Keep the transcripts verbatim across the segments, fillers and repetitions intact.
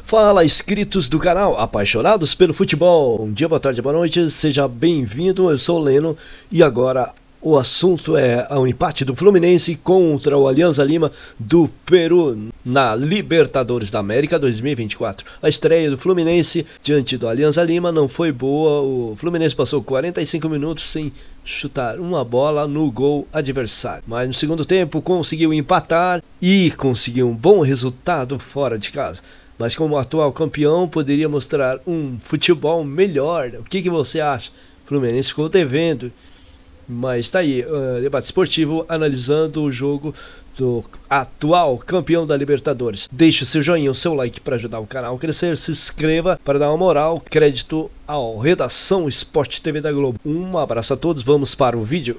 Fala, inscritos do canal, apaixonados pelo futebol. Bom dia, boa tarde, boa noite, seja bem-vindo. Eu sou o Leno e agora o assunto é o empate do Fluminense contra o Alianza Lima do Peru na Libertadores da América dois mil e vinte e quatro. A estreia do Fluminense diante do Alianza Lima não foi boa. O Fluminense passou quarenta e cinco minutos sem chutar uma bola no gol adversário, mas no segundo tempo conseguiu empatar e conseguiu um bom resultado fora de casa. Mas como atual campeão, poderia mostrar um futebol melhor. O que, que você acha? O Fluminense ficou devendo. Mas tá aí, uh, debate esportivo analisando o jogo do atual campeão da Libertadores. Deixe o seu joinha, o seu like para ajudar o canal a crescer. Se inscreva para dar uma moral. Crédito ao Redação Esporte T V da Globo. Um abraço a todos, vamos para o vídeo.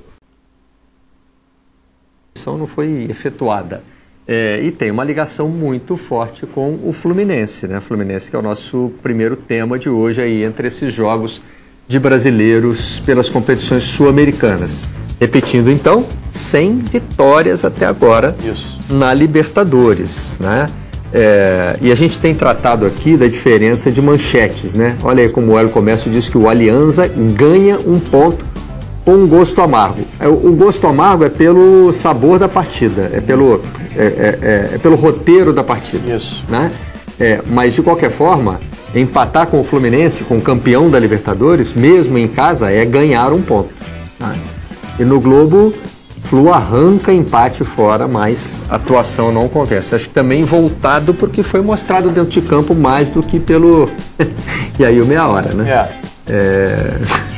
A ação não foi efetuada. É, e tem uma ligação muito forte com o Fluminense, né? Fluminense que é o nosso primeiro tema de hoje aí, entre esses jogos de brasileiros pelas competições sul-americanas. Repetindo então, cem vitórias até agora Isso. na Libertadores, né? É, e a gente tem tratado aqui da diferença de manchetes, né? Olha aí como o El Comércio diz que o Alianza ganha um ponto com um gosto amargo. O gosto amargo é pelo sabor da partida, é pelo, é, é, é pelo roteiro da partida. Isso. Né? É, mas, de qualquer forma, empatar com o Fluminense, com o campeão da Libertadores, mesmo em casa, é ganhar um ponto. Né? E no Globo, Flu arranca empate fora, mas a atuação não conversa. Acho que também voltado porque foi mostrado dentro de campo mais do que pelo... e aí o meia hora, né? Yeah. É...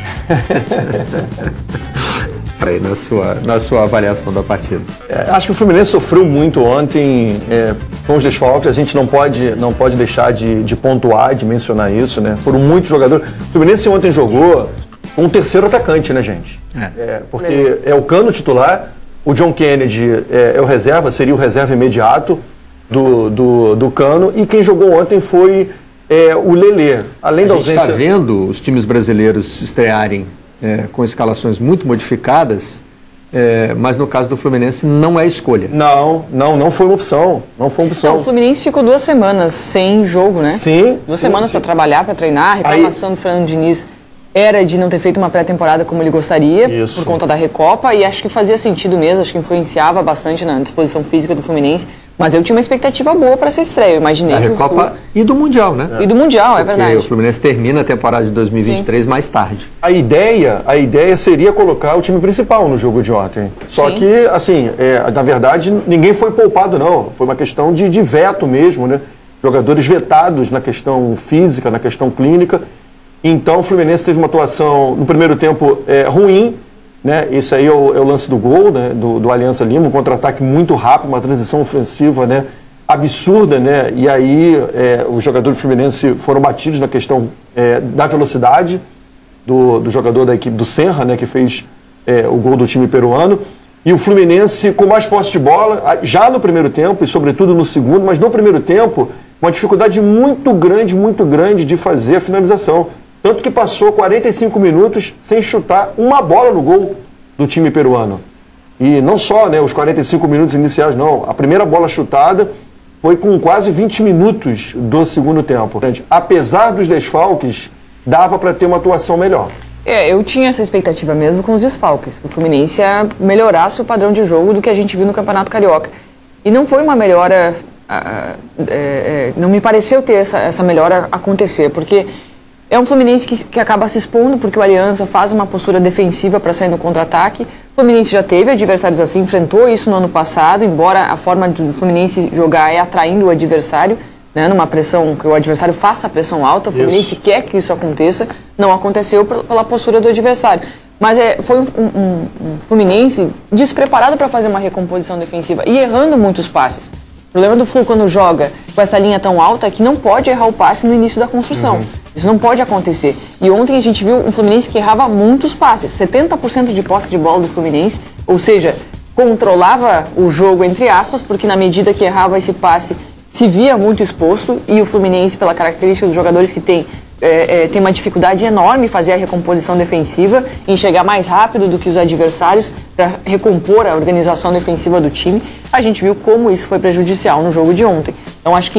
Aí, na sua, na sua avaliação da partida. É, acho que o Fluminense sofreu muito ontem é, com os desfalques. A gente não pode, não pode deixar de, de pontuar, de mencionar isso, né? Foram muitos jogadores. O Fluminense ontem jogou com um terceiro atacante, né, gente? É. É, porque é o Cano titular, o John Kennedy é, é o reserva, seria o reserva imediato do, do, do Cano, e quem jogou ontem foi é, o Lelê. Além a da ausência... está vendo os times brasileiros estrearem É, com escalações muito modificadas, é, mas no caso do Fluminense não é escolha. Não, não, não foi uma opção. Não foi uma opção. Não, o Fluminense ficou duas semanas sem jogo, né? Sim. Duas sim, semanas para trabalhar, para treinar. A reclamação Aí... do Fernando Diniz era de não ter feito uma pré-temporada como ele gostaria, Isso. por conta da Recopa, e acho que fazia sentido mesmo, acho que influenciava bastante na disposição física do Fluminense, mas eu tinha uma expectativa boa para essa estreia, eu imaginei da que Recopa o Flu... e do Mundial, né? E do Mundial, Porque é verdade. o Fluminense termina a temporada de dois mil e vinte e três Sim. mais tarde. A ideia, a ideia seria colocar o time principal no jogo de ontem, só Sim. que, assim, é, na verdade, ninguém foi poupado não, foi uma questão de, de veto mesmo, né? Jogadores vetados na questão física, na questão clínica. Então o Fluminense teve uma atuação no primeiro tempo é, ruim, né? Esse aí é o, é o lance do gol, né? do, do Alianza Lima, um contra-ataque muito rápido, uma transição ofensiva, né? absurda, né? E aí é, os jogadores do Fluminense foram batidos na questão é, da velocidade do, do jogador da equipe do Senra, né? que fez é, o gol do time peruano. E o Fluminense com mais posse de bola, já no primeiro tempo e sobretudo no segundo, mas no primeiro tempo, uma dificuldade muito grande, muito grande de fazer a finalização. Tanto que passou quarenta e cinco minutos sem chutar uma bola no gol do time peruano. E não só, né, os quarenta e cinco minutos iniciais, não. A primeira bola chutada foi com quase vinte minutos do segundo tempo. Apesar dos desfalques, dava para ter uma atuação melhor. É, eu tinha essa expectativa mesmo com os desfalques. O Fluminense ia melhorasse o padrão de jogo do que a gente viu no Campeonato Carioca. E não foi uma melhora... Uh, é, é, não me pareceu ter essa, essa melhora acontecer, porque... É um Fluminense que, que acaba se expondo porque o Alianza faz uma postura defensiva para sair no contra-ataque. O Fluminense já teve adversários assim, enfrentou isso no ano passado, embora a forma do Fluminense jogar é atraindo o adversário, né, numa pressão, que o adversário faça a pressão alta. O Fluminense isso. quer que isso aconteça, não aconteceu pela postura do adversário. Mas é, foi um, um, um Fluminense despreparado para fazer uma recomposição defensiva e errando muitos passes. O problema do Flu quando joga com essa linha tão alta é que não pode errar o passe no início da construção. Uhum. Isso não pode acontecer. E ontem a gente viu um Fluminense que errava muitos passes. setenta por cento de posse de bola do Fluminense, ou seja, controlava o jogo entre aspas, porque na medida que errava esse passe se via muito exposto, e o Fluminense, pela característica dos jogadores que tem, é, é, tem uma dificuldade enorme em fazer a recomposição defensiva, em chegar mais rápido do que os adversários para recompor a organização defensiva do time. A gente viu como isso foi prejudicial no jogo de ontem. Então acho que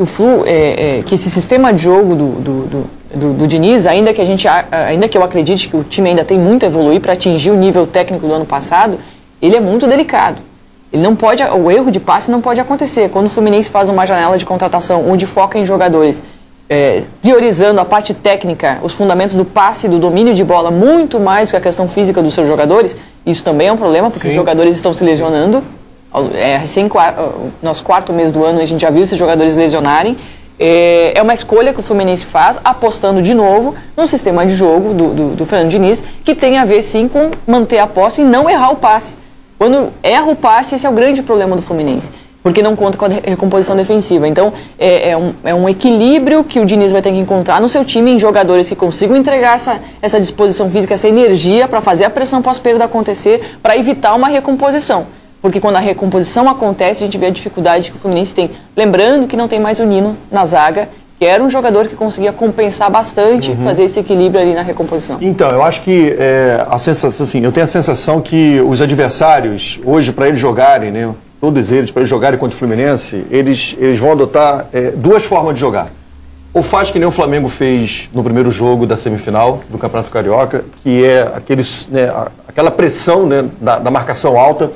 que o Flu, é, é, que esse sistema de jogo do, do, do, do, do Diniz, ainda que a gente, ainda que eu acredite que o time ainda tem muito a evoluir para atingir o nível técnico do ano passado, ele é muito delicado. Ele não pode, o erro de passe não pode acontecer. Quando o Fluminense faz uma janela de contratação onde foca em jogadores é, priorizando a parte técnica, os fundamentos do passe, do domínio de bola, muito mais do que a questão física dos seus jogadores, isso também é um problema, porque Sim. os jogadores estão se lesionando. É, recém, nosso quarto mês do ano a gente já viu esses jogadores lesionarem. É, é uma escolha que o Fluminense faz, apostando de novo no sistema de jogo do, do, do Fernando Diniz, que tem a ver sim com manter a posse e não errar o passe. Quando erra o passe, esse é o grande problema do Fluminense, porque não conta com a recomposição defensiva. Então é, é, um, é um equilíbrio que o Diniz vai ter que encontrar no seu time, em jogadores que consigam entregar essa, essa disposição física, essa energia para fazer a pressão pós-perda acontecer, para evitar uma recomposição. Porque quando a recomposição acontece, a gente vê a dificuldade que o Fluminense tem. Lembrando que não tem mais o Nino na zaga, que era um jogador que conseguia compensar bastante, uhum. fazer esse equilíbrio ali na recomposição. Então, eu acho que é, a sensação, assim, eu tenho a sensação que os adversários, hoje, para eles jogarem, né, todos eles, para eles jogarem contra o Fluminense, eles, eles vão adotar é, duas formas de jogar. Ou faz que nem o Flamengo fez no primeiro jogo da semifinal do Campeonato Carioca, que é aqueles, né, aquela pressão, né, da, da marcação alta,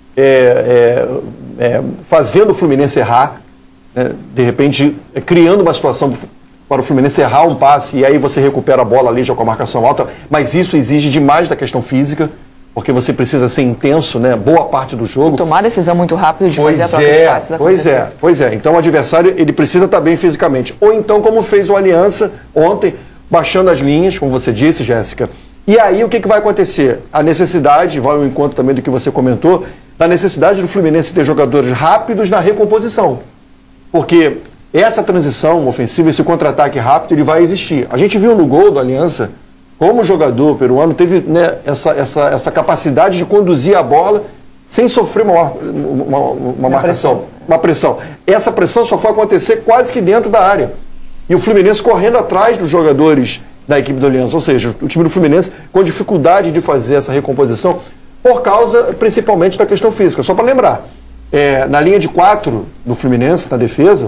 É, é, é, fazendo o Fluminense errar, né, de repente é, criando uma situação para o Fluminense errar um passe e aí você recupera a bola ali já com a marcação alta, mas isso exige demais da questão física, porque você precisa ser intenso, né, boa parte do jogo. E tomar a decisão muito rápido de pois fazer a troca é, de passes acontecer. Pois é, pois é. Então o adversário ele precisa estar bem fisicamente. Ou então como fez o Aliança ontem, baixando as linhas, como você disse, Jéssica. E aí o que, que vai acontecer? A necessidade, vai ao encontro também do que você comentou, da necessidade do Fluminense ter jogadores rápidos na recomposição. Porque essa transição ofensiva, esse contra-ataque rápido, ele vai existir. A gente viu no gol do Aliança, como o jogador peruano teve, né, essa, essa, essa capacidade de conduzir a bola sem sofrer uma, uma, uma marcação, pressão. uma pressão. Essa pressão só foi acontecer quase que dentro da área. E o Fluminense correndo atrás dos jogadores da equipe do Aliança, ou seja, o time do Fluminense com dificuldade de fazer essa recomposição por causa principalmente da questão física. Só para lembrar, é, na linha de quatro do Fluminense, na defesa,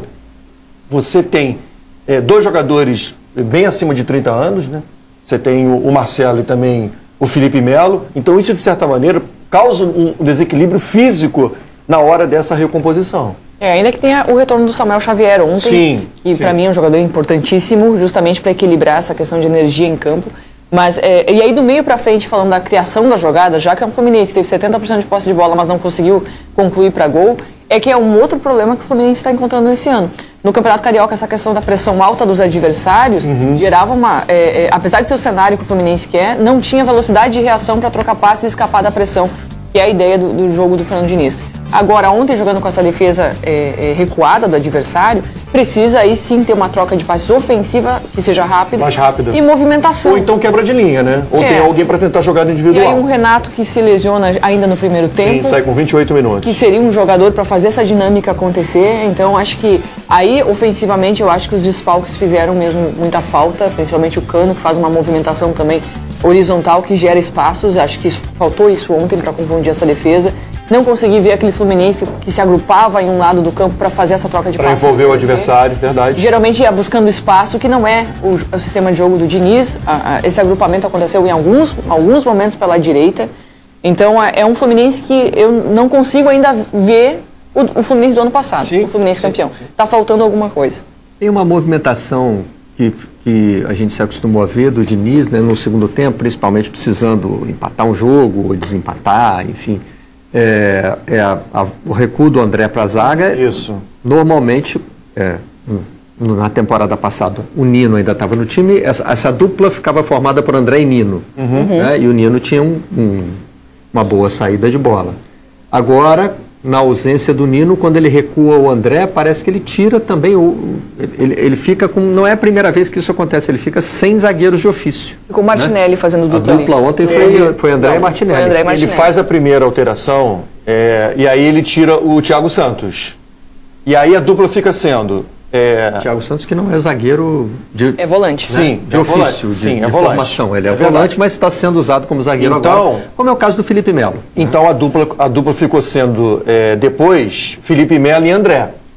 você tem é, dois jogadores bem acima de trinta anos, né? Você tem o, o Marcelo e também o Felipe Melo, então isso de certa maneira causa um desequilíbrio físico na hora dessa recomposição. É, ainda que tenha o retorno do Samuel Xavier ontem, sim, que para mim é um jogador importantíssimo, justamente para equilibrar essa questão de energia em campo. Mas, é, e aí do meio para frente, falando da criação da jogada, já que é um Fluminense que teve setenta por cento de posse de bola, mas não conseguiu concluir para gol, é que é um outro problema que o Fluminense está encontrando esse ano. No Campeonato Carioca, essa questão da pressão alta dos adversários uhum. gerava uma... É, é, apesar de ser o cenário que o Fluminense quer, não tinha velocidade de reação para trocar passes e escapar da pressão, que é a ideia do, do jogo do Fernando Diniz. Agora, ontem, jogando com essa defesa é, é, recuada do adversário, precisa aí sim ter uma troca de passes ofensiva que seja rápida, mais rápida e movimentação. Ou então quebra de linha, né? Ou é. tem alguém para tentar jogar individual. E aí um Renato que se lesiona ainda no primeiro tempo. Sim, sai com vinte e oito minutos. Que seria um jogador para fazer essa dinâmica acontecer. Então, acho que aí, ofensivamente, eu acho que os desfalques fizeram mesmo muita falta, principalmente o Cano, que faz uma movimentação também horizontal que gera espaços. Acho que isso, faltou isso ontem para confundir essa defesa. Não consegui ver aquele Fluminense que, que se agrupava em um lado do campo para fazer essa troca de passes. Para envolver o adversário, verdade. Geralmente ia buscando espaço, que não é o, o sistema de jogo do Diniz. A, a, esse agrupamento aconteceu em alguns, alguns momentos pela direita. Então é, é um Fluminense que eu não consigo ainda ver o, o Fluminense do ano passado, sim, o Fluminense sim, campeão. Está faltando alguma coisa. Tem uma movimentação que, que a gente se acostumou a ver do Diniz, né, no segundo tempo, principalmente precisando empatar um jogo, ou desempatar, enfim... É, é a, a, o recuo do André para a zaga. Isso. Normalmente, é, na temporada passada, o Nino ainda estava no time, essa, essa dupla ficava formada por André e Nino. Uhum. Né, e o Nino tinha um, um, uma boa saída de bola. Agora, na ausência do Nino, quando ele recua o André, parece que ele tira também o... Ele, ele fica com... Não é a primeira vez que isso acontece, ele fica sem zagueiros de ofício. Com o Martinelli, né, fazendo dupla. A dupla ali. Ontem foi, ele, foi André não, e Martinelli. Foi André e Martinelli. Ele faz a primeira alteração é, e aí ele tira o Thiago Santos. E aí a dupla fica sendo... É... Thiago Santos, que não é zagueiro de... É volante, né? Sim, de é ofício, volante. de, Sim, de é volante. formação. Ele é, é volante, verdade. mas está sendo usado como zagueiro então, agora, como é o caso do Felipe Melo. Então a dupla, a dupla ficou sendo, é, depois, Felipe Melo e André.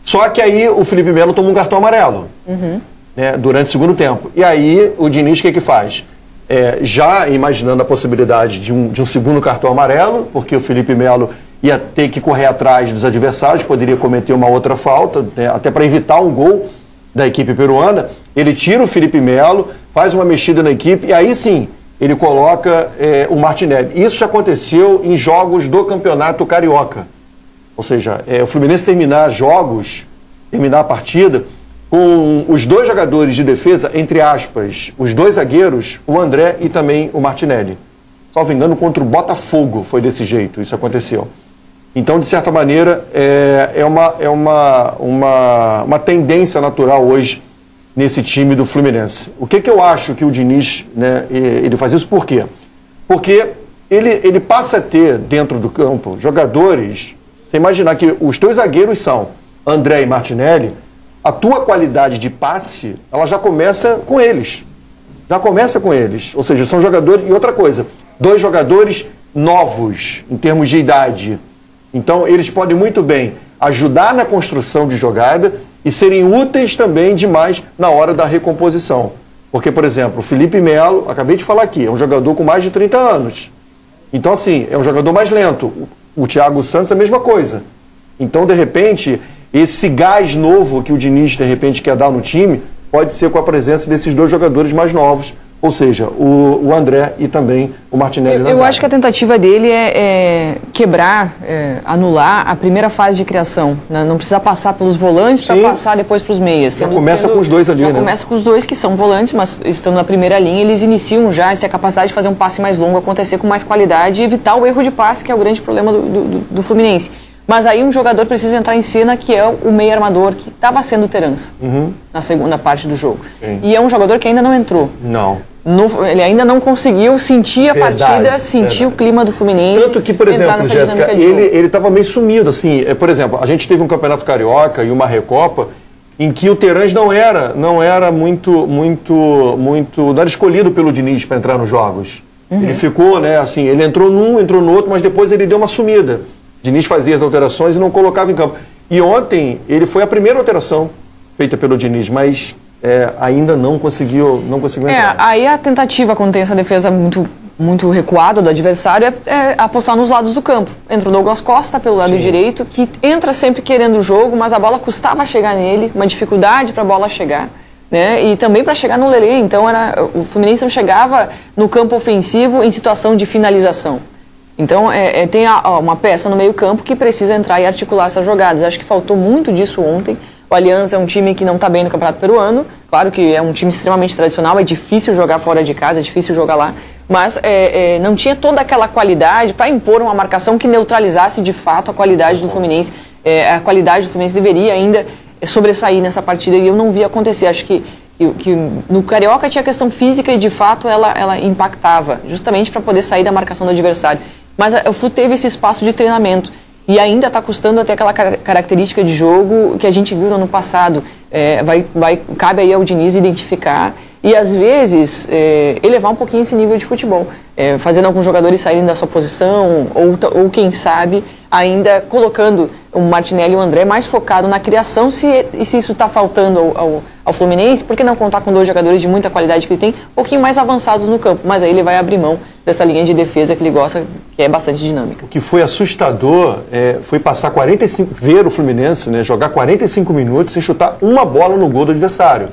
Só que aí o Felipe Melo toma um cartão amarelo, uhum. né, durante o segundo tempo. E aí o Diniz o que que faz? É, já imaginando a possibilidade de um, de um segundo cartão amarelo, porque o Felipe Melo ia ter que correr atrás dos adversários, poderia cometer uma outra falta, né, até para evitar um gol da equipe peruana. Ele tira o Felipe Melo, faz uma mexida na equipe e aí sim ele coloca é, o Martinelli. Isso já aconteceu em jogos do Campeonato Carioca. Ou seja, é, o Fluminense terminar jogos, terminar a partida com os dois jogadores de defesa, entre aspas, os dois zagueiros, o André e também o Martinelli. Salvo engano, contra o Botafogo foi desse jeito, isso aconteceu. Então, de certa maneira, é, é, uma, é uma, uma, uma tendência natural hoje nesse time do Fluminense. O que, que eu acho que o Diniz, né, ele faz isso? Por quê? Porque ele, ele passa a ter dentro do campo jogadores, você imaginar que os teus zagueiros são André e Martinelli, a tua qualidade de passe, ela já começa com eles. Já começa com eles. Ou seja, são jogadores... E outra coisa, dois jogadores novos, em termos de idade. Então, eles podem muito bem ajudar na construção de jogada e serem úteis também demais na hora da recomposição. Porque, por exemplo, o Felipe Melo, acabei de falar aqui, é um jogador com mais de trinta anos. Então, assim, é um jogador mais lento. O Thiago Santos é a mesma coisa. Então, de repente... Esse gás novo que o Diniz, de repente, quer dar no time, pode ser com a presença desses dois jogadores mais novos, ou seja, o, o André e também o Martinelli. Eu, eu acho que a tentativa dele é, é quebrar, é, anular a primeira fase de criação. Né? Não precisa passar pelos volantes para passar depois para os meias. Já tendo, começa tendo, com os dois ali, já né? começa com os dois que são volantes, mas estão na primeira linha, eles iniciam já, eles têm a capacidade de fazer um passe mais longo, acontecer com mais qualidade e evitar o erro de passe, que é o grande problema do, do, do Fluminense. Mas aí um jogador precisa entrar em cena, que é o meio armador, que estava sendo o Terans, uhum. na segunda parte do jogo. Sim. E é um jogador que ainda não entrou. Não. No, ele ainda não conseguiu sentir a verdade, partida, sentir verdade. o clima do Fluminense. Tanto que, por exemplo, Jéssica, ele estava meio sumido. Assim, é, por exemplo, a gente teve um Campeonato Carioca e uma Recopa em que o Terans não era, não era muito, muito, muito, não era escolhido pelo Diniz para entrar nos jogos. Uhum. Ele ficou, né, assim, ele entrou num, entrou no outro, mas depois ele deu uma sumida. Diniz fazia as alterações e não colocava em campo. E ontem ele foi a primeira alteração feita pelo Diniz, mas é, ainda não conseguiu, não conseguiu entrar. É, aí a tentativa, quando tem essa defesa muito, muito recuada do adversário, é, é apostar nos lados do campo. Entra o Douglas Costa pelo lado Sim. direito, que entra sempre querendo o jogo, mas a bola custava chegar nele, uma dificuldade para a bola chegar. Né? E também para chegar no Lelê. Então era, o Fluminense não chegava no campo ofensivo em situação de finalização. Então, é, é, tem a, ó, uma peça no meio-campo que precisa entrar e articular essas jogadas. Acho que faltou muito disso ontem. O Aliança é um time que não está bem no Campeonato Peruano. Claro que é um time extremamente tradicional, é difícil jogar fora de casa, é difícil jogar lá. Mas é, é, não tinha toda aquela qualidade para impor uma marcação que neutralizasse de fato a qualidade do Fluminense. É, a qualidade do Fluminense deveria ainda sobressair nessa partida e eu não vi acontecer. Acho que, que, que no Carioca tinha a questão física e de fato ela, ela impactava, justamente para poder sair da marcação do adversário. Mas o Flu teve esse espaço de treinamento e ainda está custando até aquela car característica de jogo que a gente viu no ano passado. É, vai, vai, cabe aí ao Diniz identificar e, às vezes, é, elevar um pouquinho esse nível de futebol, é, fazendo alguns jogadores saírem da sua posição ou, ou, quem sabe, ainda colocando o Martinelli e o André mais focado na criação. Se, e se isso está faltando ao, ao, ao Fluminense, por que não contar com dois jogadores de muita qualidade que ele tem, um pouquinho mais avançados no campo? Mas aí ele vai abrir mão dessa linha de defesa que ele gosta, que é bastante dinâmica. O que foi assustador é, foi passar quarenta e cinco, ver o Fluminense, né, jogar quarenta e cinco minutos sem chutar uma bola no gol do adversário.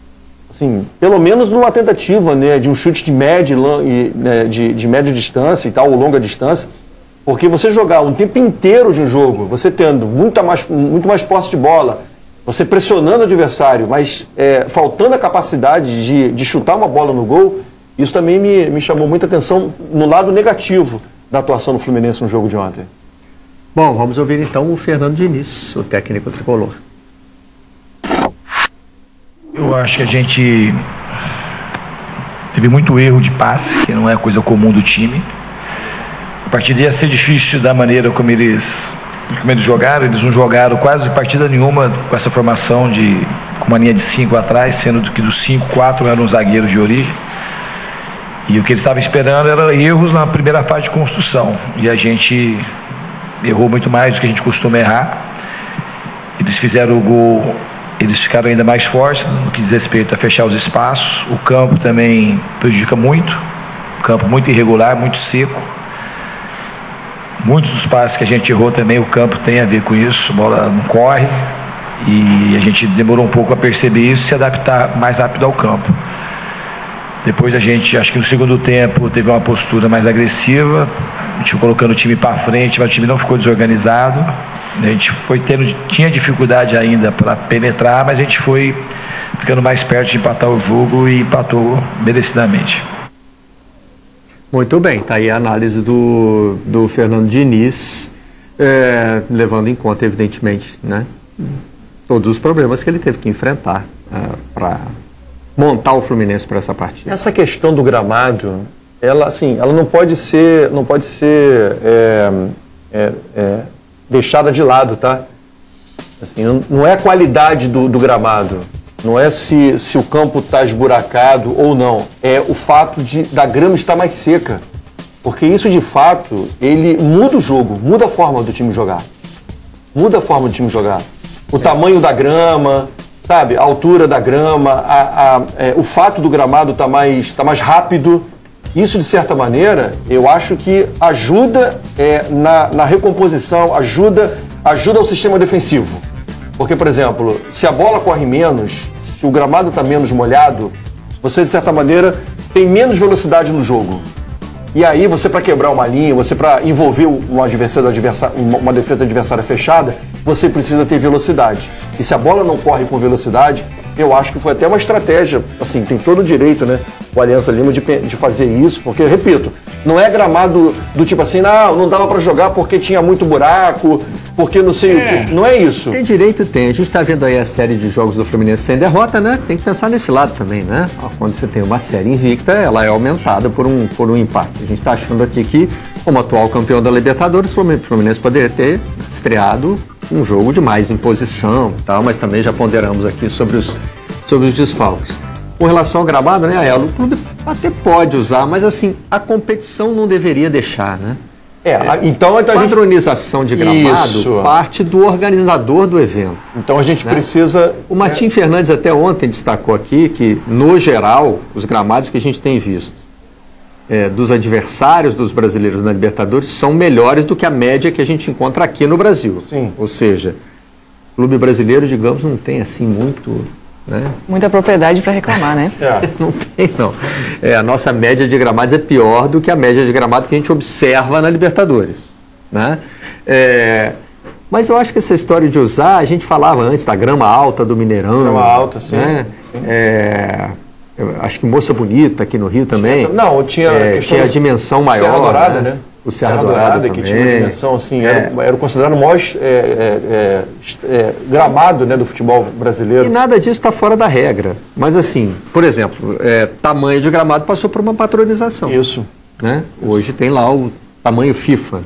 Assim, pelo menos numa tentativa, né, de um chute de média, né, de, de média distância e tal, ou longa distância, porque você jogar um tempo inteiro de um jogo, você tendo muita mais, muito mais posse de bola, você pressionando o adversário, mas é, faltando a capacidade de, de chutar uma bola no gol, isso também me, me chamou muita atenção no lado negativo da atuação do Fluminense no jogo de ontem. Bom, vamos ouvir então o Fernando Diniz, o técnico tricolor. Eu acho que a gente teve muito erro de passe, que não é coisa comum do time. A partida ia ser difícil da maneira como eles, como eles jogaram. Eles não jogaram quase partida nenhuma com essa formação de, com uma linha de cinco atrás, sendo que dos cinco, quatro eram zagueiros de origem. E o que eles estavam esperando eram erros na primeira fase de construção. E a gente errou muito mais do que a gente costuma errar. Eles fizeram o gol, eles ficaram ainda mais fortes no que diz respeito a fechar os espaços. O campo também prejudica muito, campo muito irregular, muito seco. Muitos dos passes que a gente errou também, o campo tem a ver com isso, a bola não corre, e a gente demorou um pouco a perceber isso e se adaptar mais rápido ao campo. Depois a gente, acho que no segundo tempo, teve uma postura mais agressiva, a gente foi colocando o time para frente, mas o time não ficou desorganizado. A gente foi tendo, tinha dificuldade ainda para penetrar, mas a gente foi ficando mais perto de empatar o jogo e empatou merecidamente. Muito bem, está aí a análise do, do Fernando Diniz, é, levando em conta, evidentemente, né, todos os problemas que ele teve que enfrentar é, para montar o Fluminense para essa partida. Essa questão do gramado, ela, assim, ela não pode ser, não pode ser é, é, é, deixada de lado, tá? Assim, não é a qualidade do, do gramado, não é se, se o campo está esburacado ou não, é o fato de, da grama estar mais seca. Porque isso, de fato, ele muda o jogo, muda a forma do time jogar. Muda a forma do time jogar. O tamanho da grama, sabe, a altura da grama, a, a, é, o fato do gramado estar tá mais, tá mais rápido. Isso, de certa maneira, eu acho que ajuda é, na, na recomposição, ajuda, ajuda o sistema defensivo. Porque, por exemplo, se a bola corre menos, se o gramado está menos molhado, você, de certa maneira, tem menos velocidade no jogo. E aí, você, para quebrar uma linha, você, para envolver uma, adversário, uma defesa adversária fechada, você precisa ter velocidade. E se a bola não corre com velocidade, eu acho que foi até uma estratégia, assim, tem todo o direito, né, o Alianza Lima de, de fazer isso, porque, repito, não é gramado do tipo assim, não, não dava para jogar porque tinha muito buraco, porque não sei é, o que, não é isso. Tem direito, tem. A gente está vendo aí a série de jogos do Fluminense sem derrota, né? Tem que pensar nesse lado também, né? Quando você tem uma série invicta, ela é aumentada por um, por um empate. A gente está achando aqui que, como atual campeão da Libertadores, o Fluminense poderia ter estreado um jogo de mais imposição e tal, mas também já ponderamos aqui sobre os, sobre os desfalques. Com relação ao gramado, né, Aelo, o clube até pode usar, mas assim, a competição não deveria deixar, né? É, é então... então a padronização gente... de gramado Isso. parte do organizador do evento. Então a gente né? precisa... O Martim é... Fernandes até ontem destacou aqui que, no geral, os gramados que a gente tem visto é, dos adversários dos brasileiros na Libertadores são melhores do que a média que a gente encontra aqui no Brasil. Sim. Ou seja, o clube brasileiro, digamos, não tem assim muito... Né? Muita propriedade para reclamar, né? É. Não tem, não. É, a nossa média de gramados é pior do que a média de gramado que a gente observa na Libertadores. Né? É, mas eu acho que essa história de usar, a gente falava antes da grama alta do Mineirão. Grama alta, sim. Né? sim. É, eu acho que Moça Bonita aqui no Rio também. Tinha, não, tinha, é, a, tinha a dimensão maior. Serra Dourada, né? né? O Serra, Serra Dourada, Dourada que tinha uma dimensão assim, é. era, era considerado o maior é, é, é, gramado, né, do futebol brasileiro. E nada disso está fora da regra. Mas assim, por exemplo, é, tamanho de gramado passou por uma patronização. Isso. Né? Hoje tem lá o tamanho FIFA.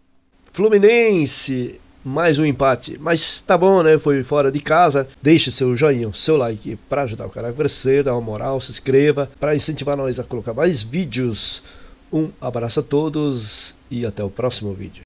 Fluminense, mais um empate. Mas tá bom, né? Foi fora de casa. Deixe seu joinha, seu like para ajudar o canal a crescer, dá uma moral, se inscreva para incentivar nós a colocar mais vídeos. Um abraço a todos e até o próximo vídeo.